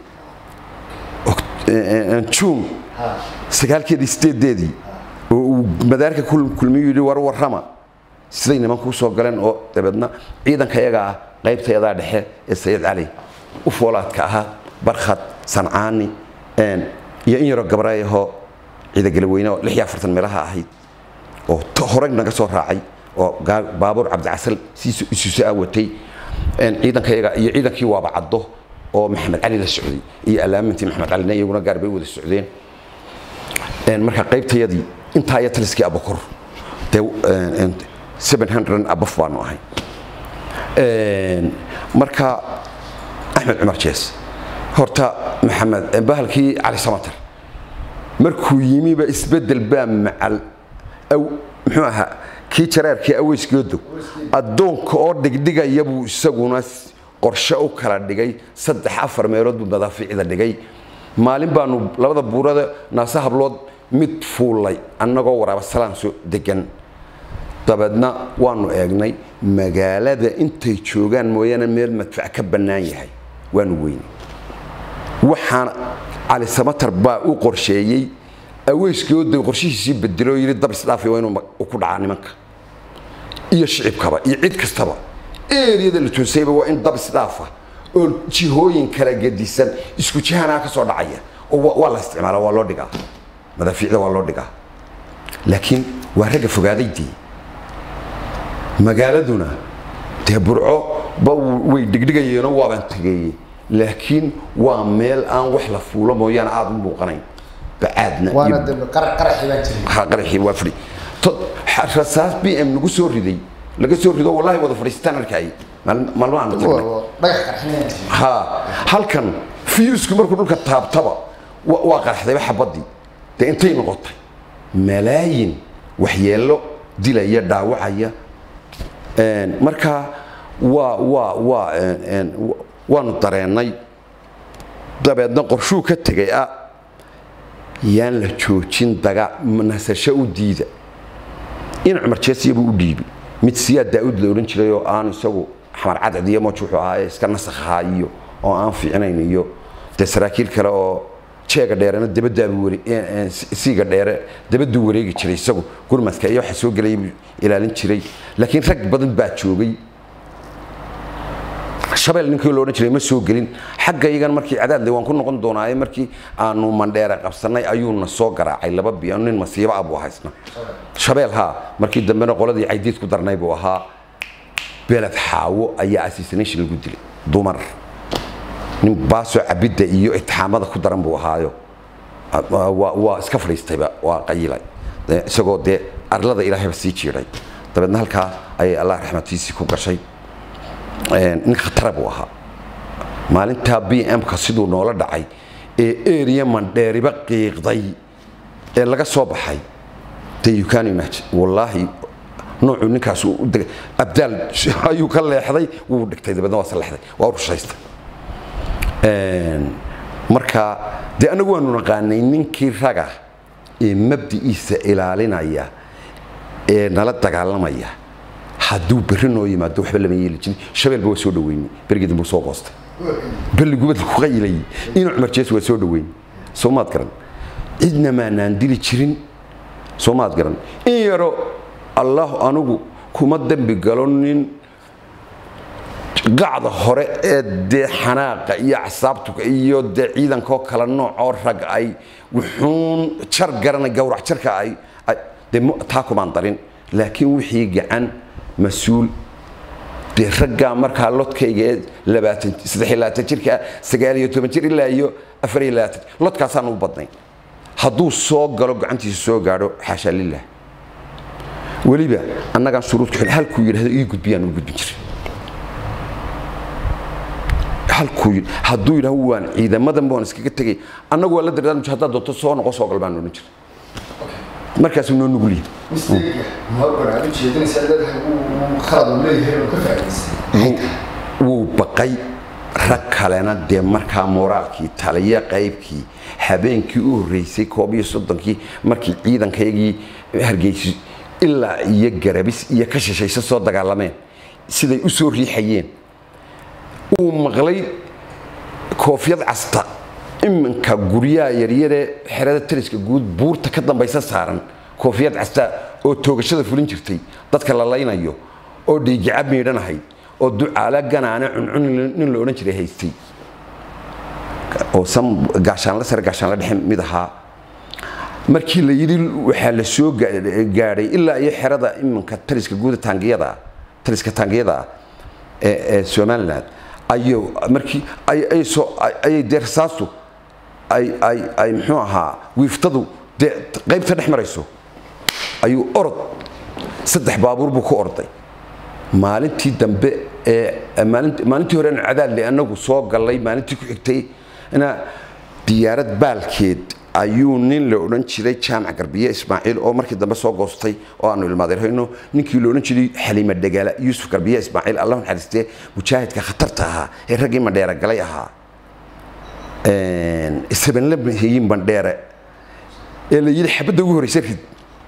جون سجال كده استدادي ومدارك كل ميولي ورما سيدنا ما كوسو قالن أو تبدنا عيدا كيجا قيب تيجا دحى السيد علي وفولات كها برخت صنعاني إن ينير الجبراء هو عيدا جلوينا لحيا فرتن ملها هاي أو تخرجنا كسر راعي أو بابور عبد العسل سيسو أوتي إن عيدا كي وابعضه أو محمد علي السعودي ألامتي محمد علي نيجونا قاربي ود السعوديين إن مركا قيبت يدي أنت هاي تلسكي أبو كر تو 700 أبو فان وهاي مركا أحمد عمر جيس هرتا محمد بهلكي علي سمطر مركو يمي بإسبدل بام مع أو محوها كي ترار كي أويس جدو الدون كور دق يبو سجوناس qorshe u kala dhigay 3-4 meelood buu madaafiicda dhigay maalin baanu labada buurada naasa hablood mid fuulay annagoo waraaba salaan soo degan dabadna waanu eegnay magaalada intay joogaan mooyana meel madfac ka banaan yahay waanu weyn waxaan Ali Samatar baa u qorsheeyay aweyskooda qorshihiisii bedelo yiri dab isdhaafay waa inuu ku dhacaa nimanka iyo shicibkaba iyo cid kastaba eeriyada la toosayba waa in dab isdhaafa oo jihooyin kala gadisan isku jihana ka soo dhacaya oo waa la isticmaalaa waa loo dhigaa madaafiicda waa loo dhigaa laakiin waa raga fogaadeydii magaaladuna dee Burco way digdigayeen oo waaban tagay laakiin waa meel aan wax la fuulo mooyaan aad u muuqanayn baadna waana dib qarxi baa jiray qarxi waa fri rasaas BM nagu soo riday laga soo rido wallahi wada fariistaan arkay malmaan dhagax qarxinay ha halkan fiisku markuu dhulka taabtaba waa qarxday xabadii de intay noqotay malaayin waxyeelo dilaya dhaawacaya marka waanu dareenay dabeedna qorshuu ka tagay yaan la joojin daga nasasho u diida in Cumar Jeesiyabu u dhiibi mid siyaad Daawud la oran jiray oo aan isagu xamar cadad iyo ma wuxuu ahaa iska nasakhayo oo aan fiicnayn iyo saraakiil kale oo jeega dheerana dibadda wari siiga dheere dibaddu wareegi jiray isagu gurmadka iyo waxa soo galay ilaalin jiray laakiin rag badan baa joogay shabeel ninkii loo oran jiray ma soo galin xagga iyagan markii cadaad waan ku noqon doonaa markii aanu mandheera qabsanay ayuuna soo garaacay laba biyan nin masiibo abu haysna shabeel ha markii dambena qoladii caydiid ku darnay buu ahaa beelad xaawo ayaa assassination lagu dilay dumar nin baaso cabida iyo itixaamada ku daran buu ahaayo waa iska fariistayba waa qayilay isagoo de arlada ilaahay sii jiiray dabeedna halka ay Allah raxmatiisi ku gashay nin khatar buu ahaa maalinta BM ka sidoo noola dhacay area mandheeriba qiiqday laga soo baxay you can imagine wallahi noocu ninkaas abdaal ayuu ka leexday wuu dhigtay dabadna waa salaxday waa rushaystay marka de anagu waanu naqaanay ninkii raga mabdiisa ilaalinaya nala dagaalamaya hadduu berri noo yimaado waxba lama yeeli jirin shabeel baa soo dhaweynay berigii dambe soo qoostay balligubad ku qaylay inuu Cumar Jees waa soo dhaweyn Soomaad garan cidna ma naan dili jirin Soomaad garan in yaro Allah anugu kuma dambi galonin qacda hore ee de xanaaqa iyo asaabtu iyo de ciidanka kala nooc oo rag ay wuxuun jar garana gowrac jarka ay de taa kuma darin laakiin wixii gacan مسؤول de ragga marka lodkayga 23 jirka 19 jir ilaa iyo 24 lodkaasaan u badnay hadduu soo galo gacantiisa soo gaadho xasha lillah waliba annaga shuruud ku halku yiraahdo ii gudbiyaan u gudbin jiray halku hadduu yiraahdo waan ciidamadan baan iskaga tagay annagu wala daraan hadda doonto soo noqo soo galbaan u jiray markaasuu noo nuguliyey wuu baqay rag kalena dee markaa moraalkii taliya qaybkii habeenkii u horreysay 31 markii ciidankayagii Hargeysa ilaa iyo garabis iyo ka shishaysa soo dagaalameen siday u soo riixayeen uu maqlay koofiyad casta iminka guryaha yaryare xerada taliska guud buurta ka dambaysa saaran koofiyad casta oo toogashada fulin jirtay dadka la laynayo oo dhiigicab meedhanahay oo ducaala ganaana cuncun nin la oran jiray haystay oo gaashaan la dhexe mid ahaa markii la yiri waxa la soo gaaray ilaa iyo xerada iminka taliska guud taangiyada ee Soomaaliland ayo markii ay deersaastu ay muxuu ahaa wiiftadu qaybta dhex marayso ayuu orod 3 baabuur buu ku orday maalintii dambe maalintii hore cadaad anagu soo galay maalintii ku xigtay ina diyaarad baalkeed ayuu nin la oran jiray jaamac garbiye Ismaaciil oo markii dambe soo goostay oo aanu ilmaadeerayno ninkii la oran jiray Xaliima Dagaala Yuusuf Garbiye Ismaaciil Allah naxariistee mujaahidka khatarta ahaa ee ragii Mandheera galay ahaa isaban labnihii Mandheera ee la yiri xabada ugu horeysay rid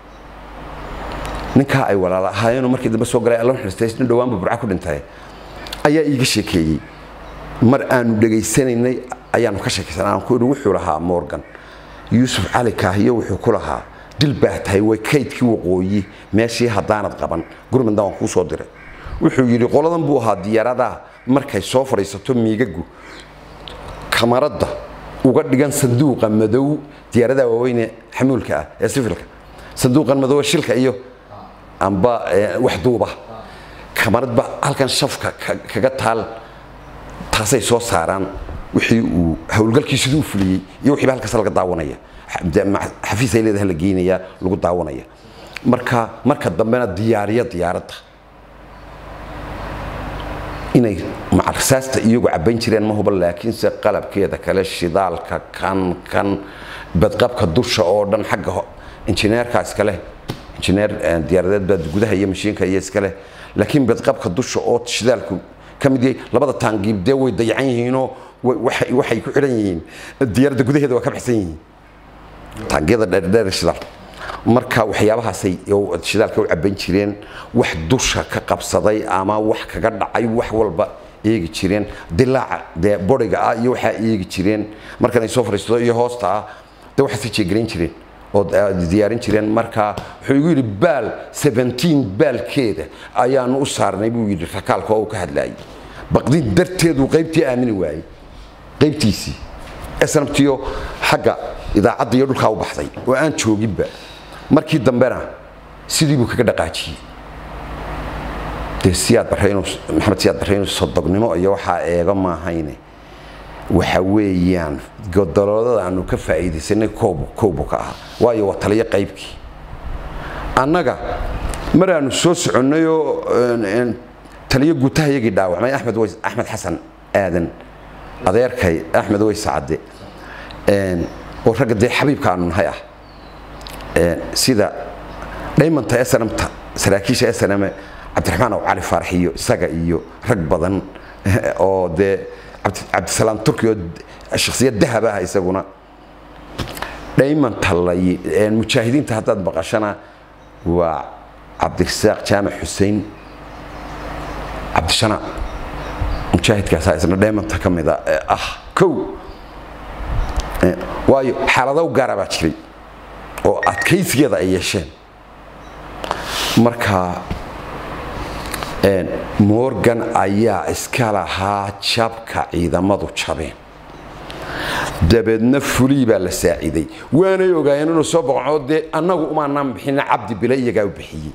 ninka ay walaalahaayeen markii dambe soo galay Allah naxariistee dhawaan burca ku dhintay ayaa iiga sheekeeyay mar aanu dhageysanaynay ayaanu ka sheekaysanaa aan ku wuxuu lahaa Morgan Yusuf Ali Kaahiyo wuxuu ku lahaa dil baahtahay way kaydkii waqooyi meeshii hadaanad qaban gurmada waan ku soo diray wuxuu yiri qoladan buu ahaa diyaarada markay soo fariisato miigagu kamarada uga dhigan sanduuqa madow diyaarada waaweyn xamuulka ah ee sifilka sanduuqan madow shilka iyo amba wax duuba kamarad ba halkan shafka kaga taal taasay soo saaraan wixii uu hawlgalkiisu u fuliyay iyo wixii halkaas laga daawanaya xafiis ay leedahay la geenaya lagu daawanaya marka dambena diyaaradda inay macrasaasta iyagu caban jireen ma hubo laakiin se qalabkeeda kale shidaalka kan badqabka dusha oo dhan xagga injineerkaas kale injineer diyaaradeed bad gudaha iyo mashiinka iyo iskale laakiin badqabka dusha oo shidaalku kamid yahay labada taangiib de way dayacan yihiinoo waxay ku xiran yihiin diyaaradda gudaheeda waa ka baxsan yihiin taangiyada dheer shidaal marka waxyaabahaasay shidaalka u caban jireen wax dusha ka qabsaday ama wax kaga dhacay wax walba eegi jireen dilaaca de bodiga ah iyo waxa eegi jireen markan ay soo fariisto iyo hoosta ah de waxa si jeegreyn jireen oo diyaarin jireen marka wuxuu igu yiri baal 17 baalkeeda ayaan u saarnay buu yiri rakaalka oo ka hadlayay baqdin darteedu qaybtii aamini waayay qaybtiisi SNMTO xagga idaacadda iyo dhulka u baxday oo aan jooginba markii dambena sidii buu kaga dhaqaajiyay Maxamed Siyaad Barreeno sodognimo iyo waxa eega ma ahayne waxa weeyaan godolada aanu ka faa'iideysanay koob ka ah waayo waa taliye qaybkii annaga maraanu soo soconayo taliye guutahayagii dhaawacmay Axmed Xasan Aadan adeerkay Axmed way Saade oo ragga xabiibka aanu nahay sida dhaymanta SNMta saraakiisha SNM Cabdiraxmaan oo Cali Faaraxiyo isaga iyo rag badan oo de Cabdisalaam Turkiyo shakhsiyad dahab ah isaguna dhaymanta mujaahidiinta haddaad baqashana waa Cabdirasaaq Jaamac Xuseen Cabdishana mujaahidkaas isna dhaymanta kamida kow waayo xaalado gaar ah jiray oo adkaysigeeda ay yeesheen marka Morgan ayaa iska lahaa jabka ciidamadu jabeen dabeedna fulii baa la saaciday waanay ogaayeen inuu soo boqoode annagu uma naan bixina cabdi bila iyaga u bixiyay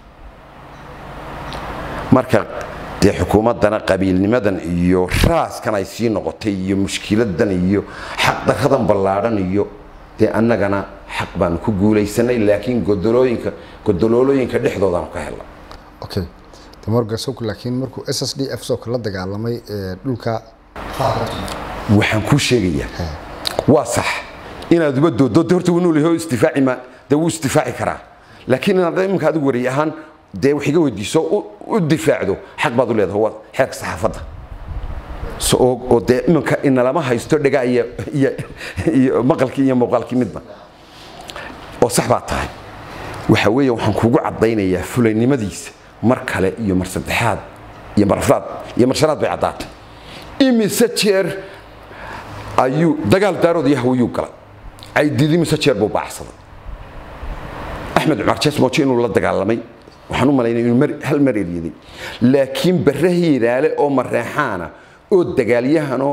marka de xukuumadana qabiilnimadan iyo raaskan ay sii noqotay iyo mushkiladan iyo xaq daradan ballaaran iyo de annagana xaq baan ku guuleysanay laakiin godolooyinka dhexdooda aan ka helay okay Morgan soo laakiin markuu SSDF soo kala dagaalamay dhulka waxaan ku sheegayaa waa sax inaad uba doodo horta uu leeyahay istifaaci ma dawuu istifaaci karaa laakiin inaad iminka adigu wariye ahaan dee wax iga weydiiso u difaacdo xaq baad u leedahay waa xeerka saxaafadda oo dee iminka inalama haysto dhagaa iyo maqalkii iyo muuqaalkii midba oo sax baa tahay waxa weeye waxaan kugu caddaynayaa fulaynimadiisa mar kale iyo mar saddexaad iyo mar afraad iyo mar shanaad bay caddaatay imise jeer ayuu dagaal daarood iyo hawiyuu galay caydidii mise jeer buu baacsaday axmed cumar jeesmooji inuu la dagaalamay waxaan u malaynay inuu hal mar eryaday laakiin barre hiiraale oo mareexaana oo dagaalyahanoo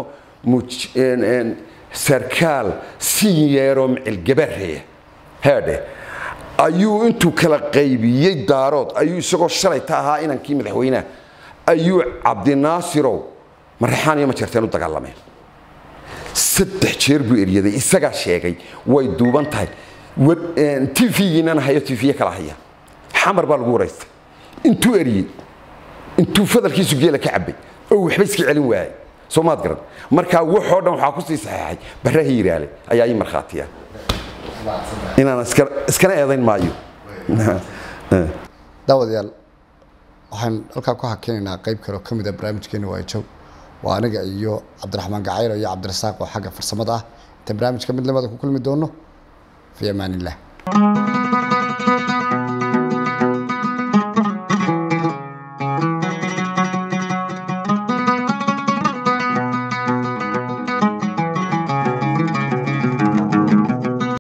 sarkaal sinyeeroo micilgabareeya heedhe ayuu intuu kala qaybiyey daarood ayuu isagoo shalayta ahaa inankii madaxweynaha ayuu cabdinaasirow mareexaan iyo majeerteen u dagaalameen 3 jeer buu eryaday isagaa sheegay way duuban tahay TV-giina hayo TV kala haya xamar baa lagu wareystay intuu eriyay intuu fadalkiisu geela ka cabay oo waxba iska celin waayay Soomaad garan marka wuxuu dhan waxa ku sii saxaxay barre hiiraale ayaa ay marxaatiya inaan iskana eedayn maayo daawadayaal waxaan halka ku hakeynaa qayb kale oo kamid ah barnaamijkeena waa joog waa aniga iyo Cabdiraxmaan Gacayro iyo Cabdirasaaq oo xagga farsamada ah inta barnaamijka mid lamada ku kulmi doono fi amaan illah